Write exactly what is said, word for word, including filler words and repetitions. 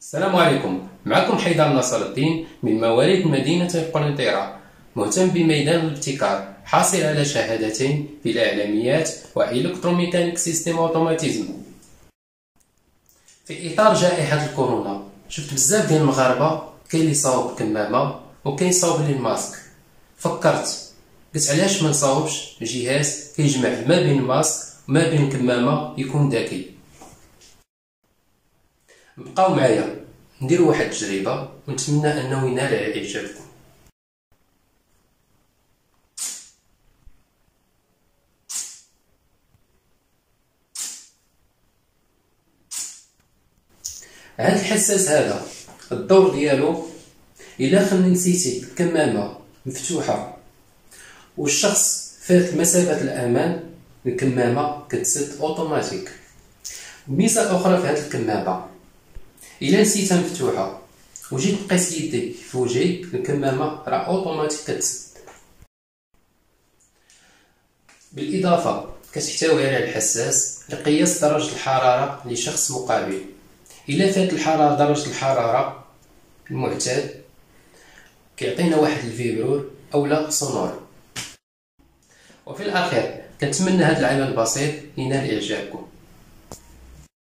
السلام عليكم. معكم حيدر نصر الدين من مواليد مدينة قنيطرة، مهتم بميدان الابتكار، حاصل على شهادتين في الإعلاميات وإلكتروميكانيك سيستم أوتوماتيزم. في إطار جائحة الكورونا شفت بزاف ديال المغاربة كاين اللي صاوب كمامة وكاين صاوب لي الماسك. فكرت قلت علاش ما نصاوبش جهاز كيجمع ما بين ماسك وما بين كمامة يكون ذكي. بقاو معايا ندير واحد التجربة ونتمنى انه ينال اعجابكم. هاد الحساس هذا الدور ديالو الا خلي نسيتي الكمامة مفتوحة والشخص فات مسافة الامان، الكمامة كتسد اوتوماتيك. ميزة اخرى في هاد الكمامة، الا نسيتها مفتوحة وجيت نقيس يدي في وجهي، الكمامة راه اوتوماتيك كتسد. بالاضافة كتحتوي على الحساس لقياس درجة الحرارة لشخص مقابل. الا فات الحرارة درجة الحرارة المعتاد كيعطينا واحد الفيبرور اولا سونور. وفي الاخير كنتمنى هذا العمل البسيط ينال اعجابكم.